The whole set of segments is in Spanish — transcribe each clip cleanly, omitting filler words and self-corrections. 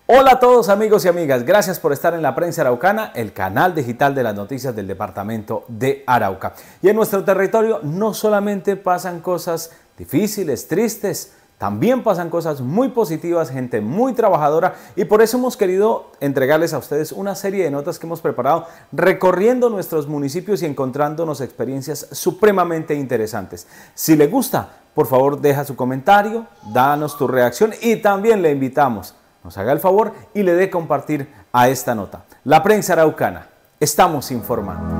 Hola a todos amigos y amigas, gracias por estar en La Prensa Araucana, el canal digital de las noticias del departamento de Arauca. Y en nuestro territorio no solamente pasan cosas difíciles, tristes, también pasan cosas muy positivas, gente muy trabajadora, y por eso hemos querido entregarles a ustedes una serie de notas que hemos preparado recorriendo nuestros municipios y encontrándonos experiencias supremamente interesantes. Si le gusta, por favor deja su comentario, danos tu reacción y también le invitamos, nos haga el favor y le dé compartir a esta nota. La Prensa Araucana, estamos informando.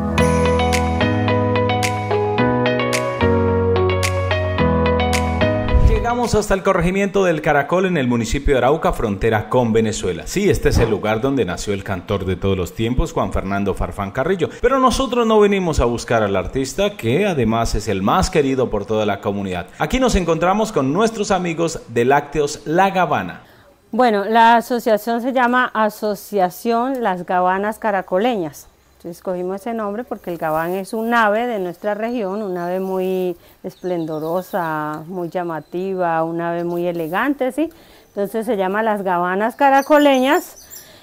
Llegamos hasta el corregimiento del Caracol en el municipio de Arauca, frontera con Venezuela. Sí, este es el lugar donde nació el cantor de todos los tiempos, Juan Fernando Farfán Carrillo. Pero nosotros no venimos a buscar al artista, que además es el más querido por toda la comunidad. Aquí nos encontramos con nuestros amigos de Lácteos La Gavana. Bueno, la asociación se llama Asociación Las Gavanas Caracoleñas. Entonces escogimos ese nombre porque el gabán es un ave de nuestra región, un ave muy esplendorosa, muy llamativa, un ave muy elegante, ¿sí? Entonces se llama Las Gavanas Caracoleñas.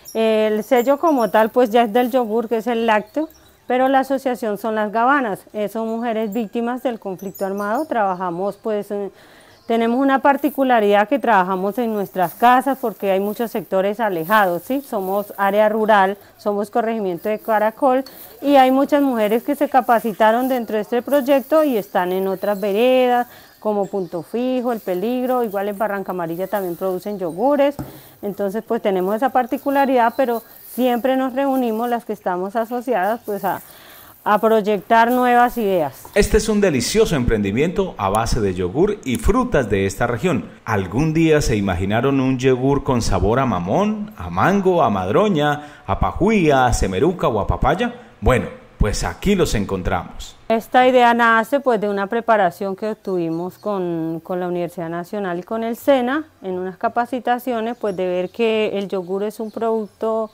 El sello como tal pues ya es del yogur, que es el lácteo, pero la asociación son las gavanas. Son mujeres víctimas del conflicto armado. Trabajamos pues... Tenemos una particularidad que trabajamos en nuestras casas porque hay muchos sectores alejados, ¿sí? Somos área rural, somos corregimiento de Caracol y hay muchas mujeres que se capacitaron dentro de este proyecto y están en otras veredas como Punto Fijo, El Peligro, igual en Barranca Amarilla también producen yogures. Entonces pues tenemos esa particularidad, pero siempre nos reunimos las que estamos asociadas pues a proyectar nuevas ideas. Este es un delicioso emprendimiento a base de yogur y frutas de esta región. ¿Algún día se imaginaron un yogur con sabor a mamón, a mango, a madroña, a pajuía, a semeruca o a papaya? Bueno, pues aquí los encontramos. Esta idea nace pues de una preparación que obtuvimos con la Universidad Nacional y con el SENA en unas capacitaciones, pues de ver que el yogur es un producto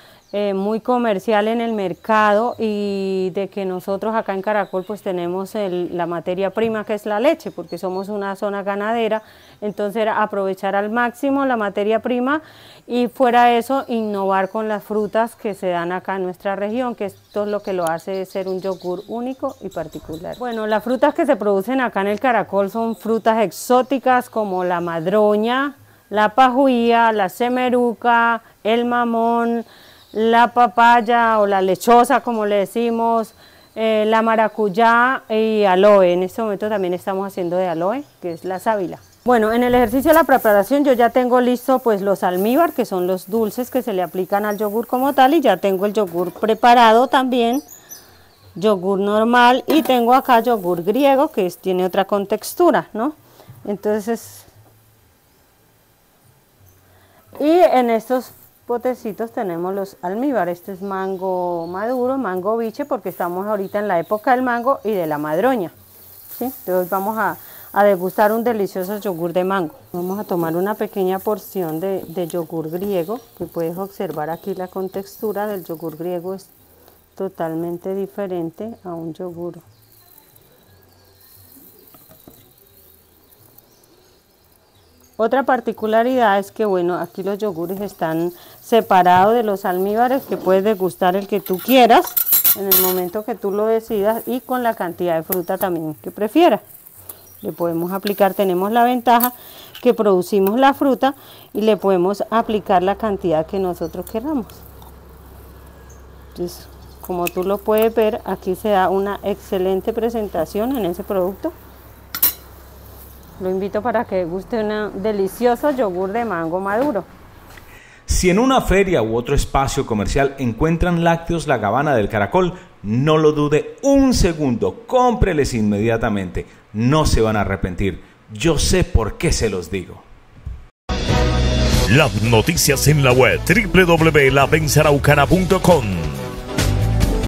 muy comercial en el mercado y de que nosotros acá en Caracol pues tenemos la materia prima que es la leche, porque somos una zona ganadera. Entonces era aprovechar al máximo la materia prima y fuera de eso innovar con las frutas que se dan acá en nuestra región, que esto es lo que lo hace ser un yogur único y particular. Bueno, las frutas que se producen acá en el Caracol son frutas exóticas como la madroña, la pajuía, la semeruca, el mamón, la papaya o la lechosa como le decimos, la maracuyá y aloe. En este momento también estamos haciendo de aloe, que es la sábila. Bueno, en el ejercicio de la preparación yo ya tengo listo pues los almíbar, que son los dulces que se le aplican al yogur como tal, y ya tengo el yogur preparado también, yogur normal, y tengo acá yogur griego que tiene otra contextura, ¿no? Entonces, y en estos potecitos tenemos los almíbar. Este es mango maduro, mango biche, porque estamos ahorita en la época del mango y de la madroña, ¿sí? Entonces vamos a degustar un delicioso yogur de mango. Vamos a tomar una pequeña porción de yogur griego, que puedes observar aquí la contextura del yogur griego es totalmente diferente a un yogur. Otra particularidad es que, bueno, aquí los yogures están separados de los almíbares, que puedes degustar el que tú quieras en el momento que tú lo decidas y con la cantidad de fruta también que prefieras. Le podemos aplicar, tenemos la ventaja que producimos la fruta y le podemos aplicar la cantidad que nosotros queramos. Entonces, como tú lo puedes ver, aquí se da una excelente presentación en ese producto. Lo invito para que guste un delicioso yogur de mango maduro. Si en una feria u otro espacio comercial encuentran Lácteos La Gavana del Caracol, no lo dude un segundo, cómpreles inmediatamente, no se van a arrepentir. Yo sé por qué se los digo. Las noticias en la web www.laprensaaraucana.com